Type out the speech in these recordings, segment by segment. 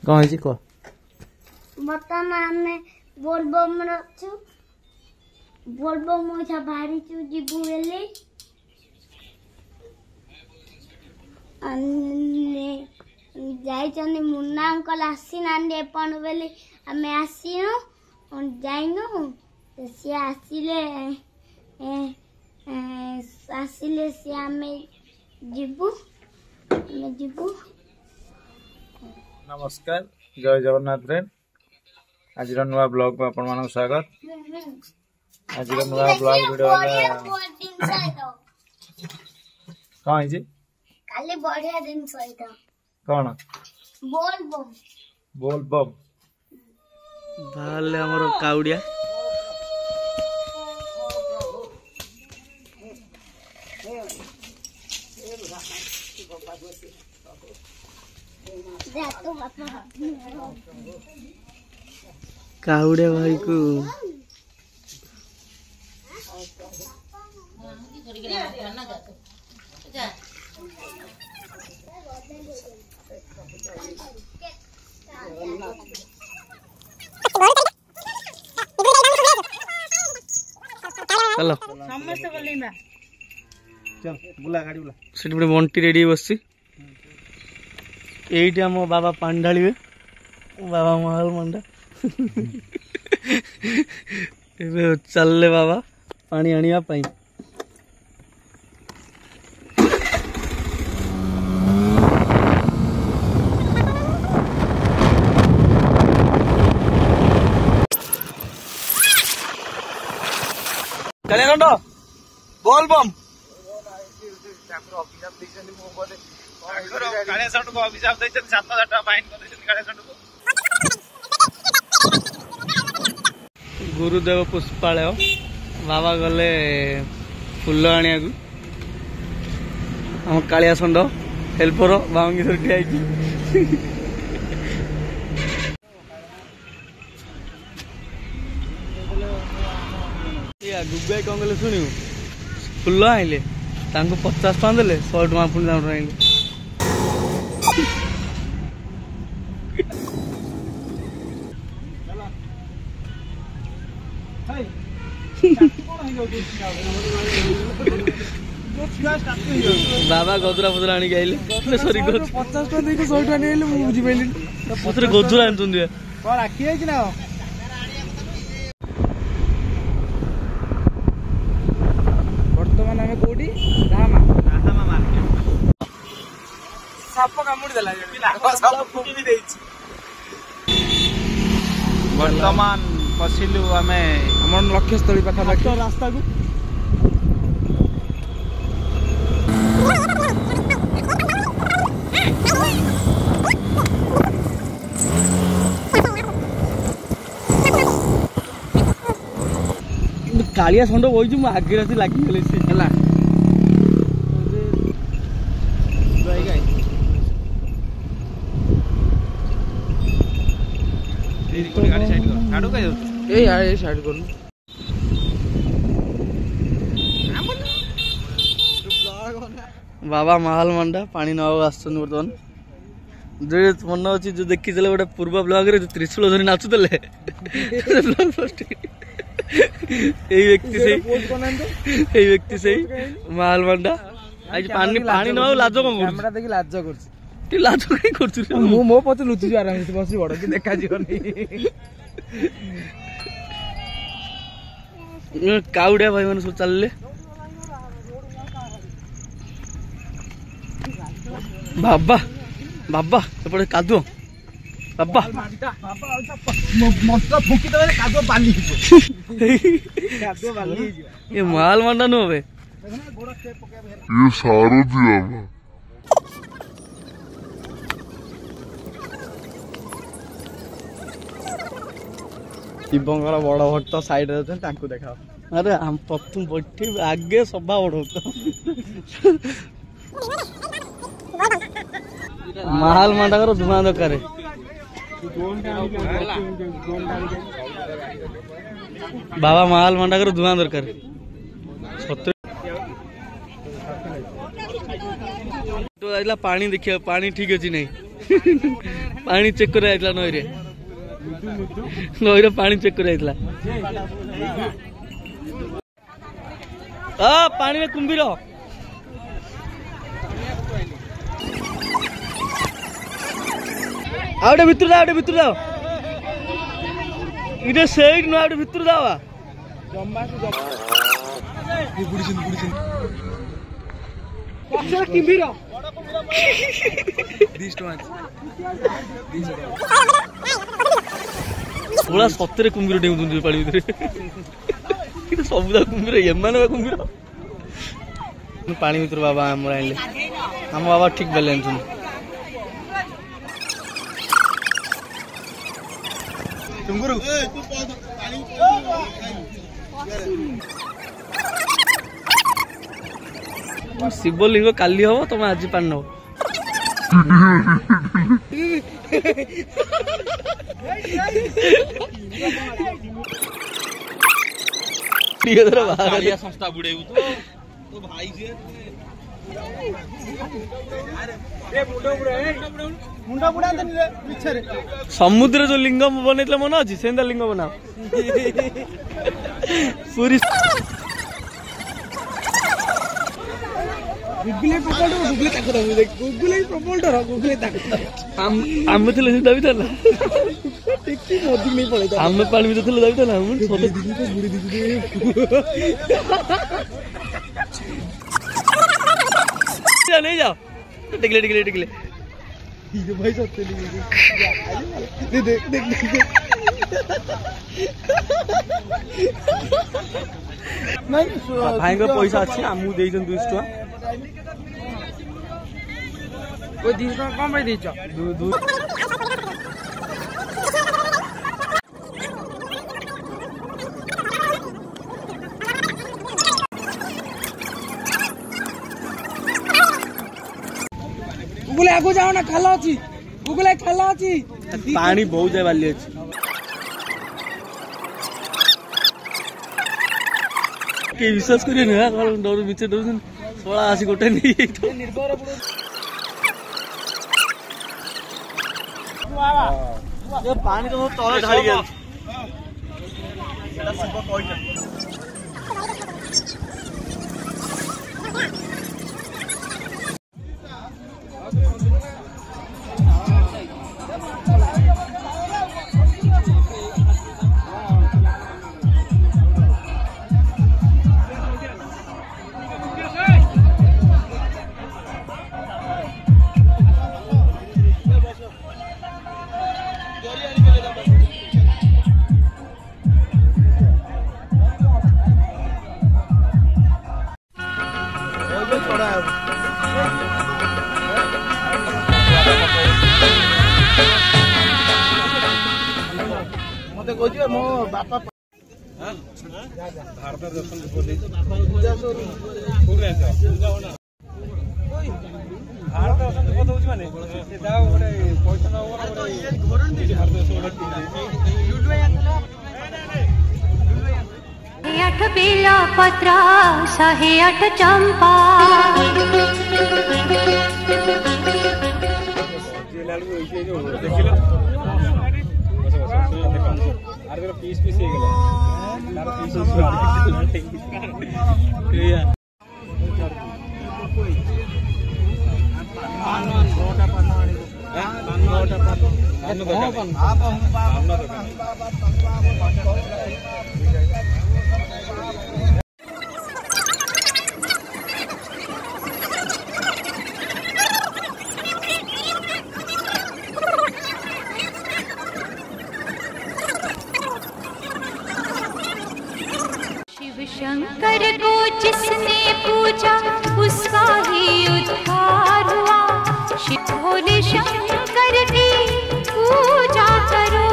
कौन है कह बर्तमान आम बोलबम रचु बोलबम बाहरी जीवु बेले जाइछन मुन्ना अंकल आसी ना एपन बेले आम आसीनु जाइनु सी आसिले आसिले सी आम जीवु नमस्कार जय जगन्नाथ फ्रेंड आज नुआ ब्लॉग में आपण मान स्वागत। आज नुआ ब्लॉग वीडियो कौन है काली बढ़िया दिन सहित कौन बोल बम बाहर हमर काउडिया काउडिया भाई को चलो समस्त बोलिना चल बुला गाड़ी बुला सेठी बडे बंटी रेडी बससी एइटी हम बाबा पानी ढालिबे बाबा महल मंडा एबे चलले बाबा पानी आनिया पाई चले रंडो बोल बम गुरुदेव पुष्पालय बाबा गले फुल आनिया हम कालिया षंड हेल्पर बांगी ठिया गुगाई कौन कले शुणु फुल आइले 50 टका देले 100 टका पुणी दाम आइले बाबा गदुरा फदुरा आनी आइले सॉरी 50 टका देके 100 टका नेले मु बुझी पाइली पथरे गदुरा आनतुंदिया कोन राखी है कि ना वर्तमान हमें कोडी रामा साप कामुडी देला साप फुकी भी देछि वर्तमान पसिलु हमें हमन लक्ष्य स्थली पाखा पाखा रास्ता को कालिया षंड बोई मु आगे राति लागी गले से हला गाड़ी साइड कर काडू का ए यार ए साइड कर बाबा महल मंडा पानी न आसन बर्तमान जो मन अच्छी जो देखी गोटे पूर्व ब्लॉग रे जो त्रिशूल धरी नाचुले व्यक्ति से महल मंडा आज पानी पानी न लाज कौन कैमरा देखि लाज करछि ती लाज कहीं करछु मु मो पछ लुचि आराम से बसी बड़ कि देखा जीवनी काउडिया भाई मन सब चलले बाबा बाबा एपटे कादुओ बाबा मंत्र फुकी दे कादुओ बाली कादुओ बाली ये माल मंडा नो बे ये सारो दिया शिवंकर बड़ भक्त साइड रे तांको देखा अरे हम प्रथम बैठी आगे सभा बड़ भक्त महल मंडा कर धुआं दरकार बाबा महल मंडा कर धुआं दरकार तो पानी देखिए पानी ठीक अच्छी नहीं पानी चेक कर नई रे पानी चेक कर पानी में कुंभीर आउटे भितर जाओ इटे सेठ न आउटे भितर जाओ थोड़ा सतरे कुंभीर डेउँ पानी भितर सबुदा कुंभीर एमाने कुंभीर पानी भितर बाबा आम आइले आम बाबा ठीक बेले शिवलिंग काली हम तुम आज पान नब संस्था बुड़े तो भाई से समुद्र जो लिंग बन मन अच्छी से लिंग बना पूरी आम दाबी था आम पानी भी दाबी था नहीं जाओ टिकले टिकले टिकले भाई देख देख भाई पैसा अच्छी आमू दे 200 टका कोई 200 टका कम भाई देच गुगुले आगो जाओ ना खाला अछि गुगुले खाला अछि पानी बहुत जाय वाली अछि के विश्वास करिए ना डर बीचे डर सोला आसी गोटे नहीं तो निर्भर ये पानी तो तले ढाली गेल सेटा शिव कहै मत कह मो बापा भारत दर्शन भारत दर्शन माने पैसा 8 बेला पत्र 108 चंपा पीस पीस शंकर को जिसने पूजा उसका ही उद्धार हुआ। शिव भोले शंकर की पूजा करो।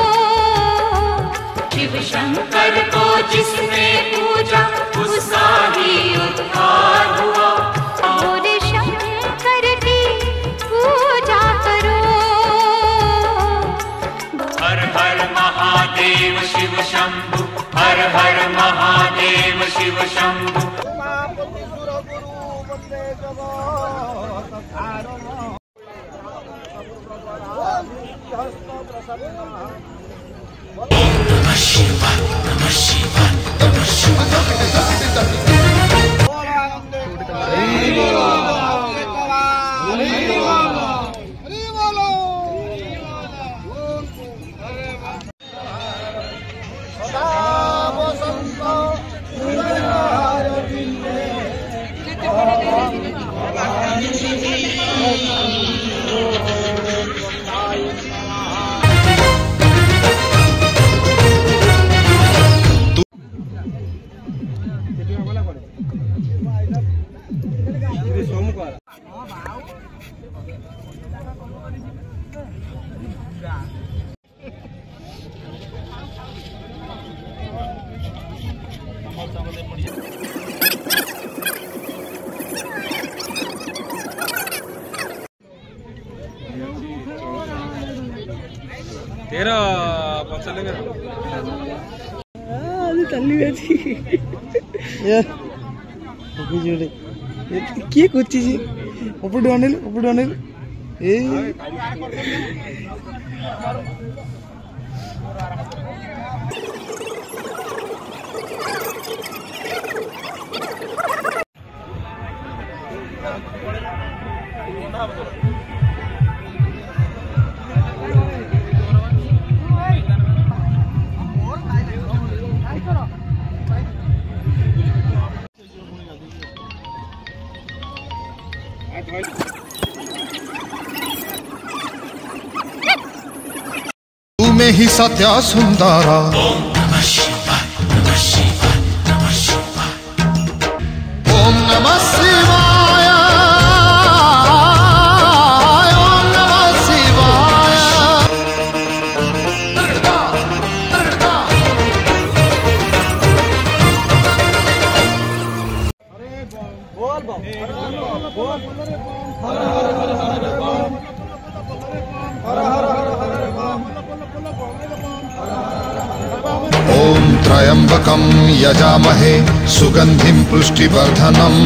शिव शंकर को जिसने पूजा उसका ही उद्धार हुआ। भोले शंकर की पूजा करो। हर हर महादेव शिव शंभु, हर हर महादेव शिव शंभु। तेरा चलेगा चली गई किए कुछ चीज ऊपर अनिल ए तू में ही सत्या सुंदरा ओम नमः शिवाय ओम नमः शिवाय ओम नमः शिवाय ओम त्र्यंबकं यजामहे सुगंधिं पुष्टिवर्धनम्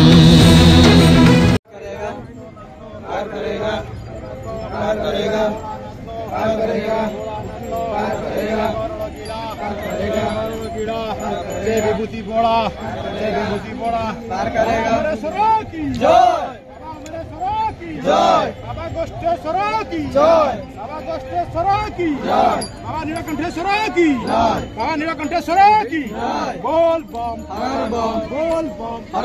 जय विभूति बोड़ा पार करेगा मेरे सरा की जय मेरे सरा की जय बाबा गोष्ठेश्वरा की जय बाबा गोष्ठेश्वरा की जय बाबा नीलकंठेश्वरा की जय बाबा नीलकंठेश्वरा की जय बोल बम हर बम बोल बम हर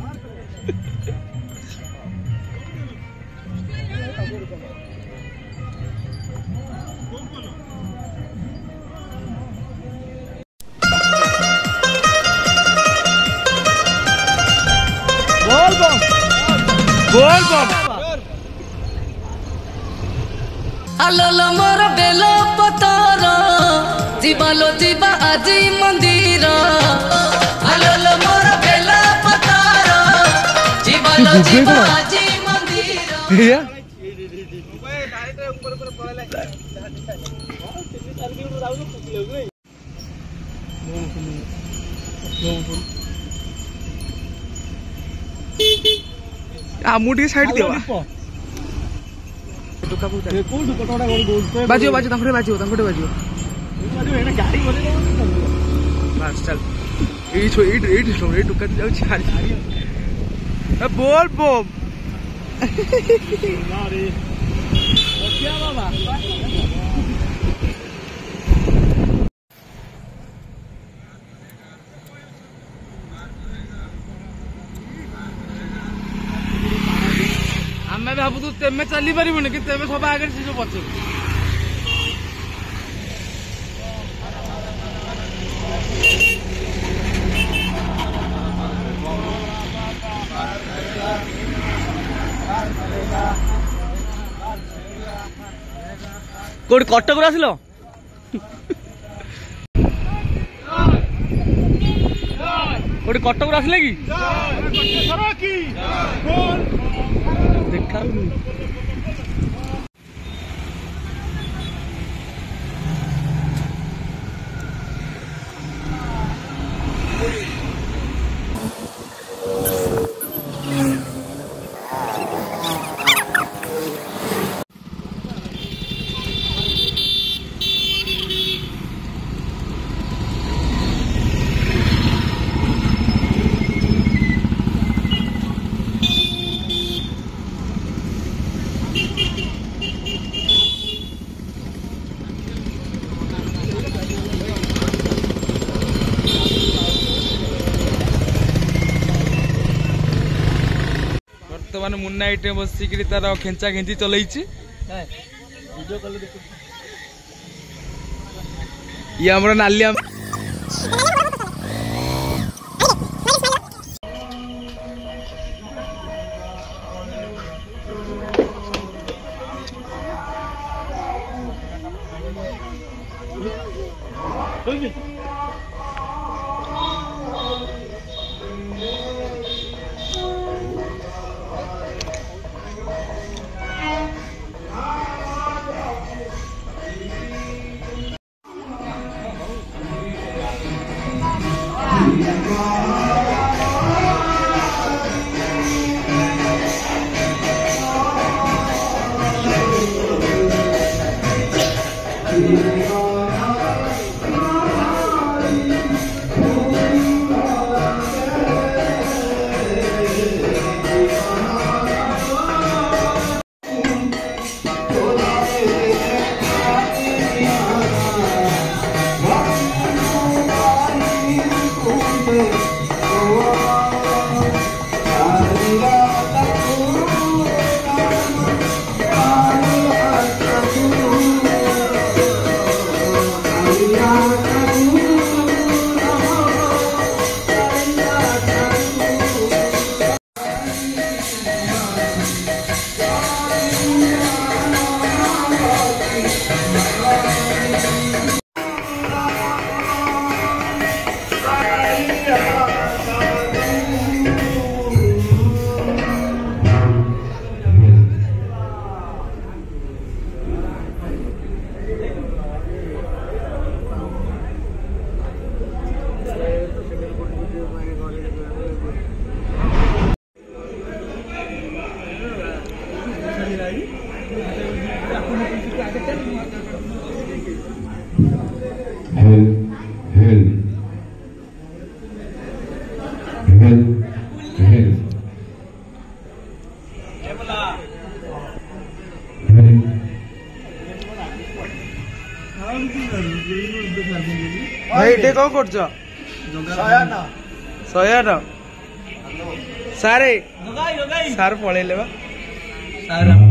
बोल बम आलोलो मोर बेलो पतर जीवालो जीवा आजी मंदिर आलोलो मोर बेलो पतर जीवालो जीवा आजी मंदिर मुझे साइड दियो बाजियो तंखटे बाजियो बस चल टुका बोल बम आम भावु तेमे चली पारबुनि कि तेमे सब आगे से सब पचर कौट कटक आसिल कौट कटक आसिले कि देखा बर्तमान मुन्ना एटे बसिक तार खेचा खेची चलई ये हमर नालिया भाई एटे कौन कर सारे सार पलैले बा